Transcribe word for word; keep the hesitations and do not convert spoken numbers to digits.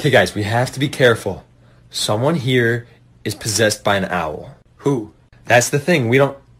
Okay, guys, we have to be careful. Someone here is possessed by an owl. Who? That's the thing. We don't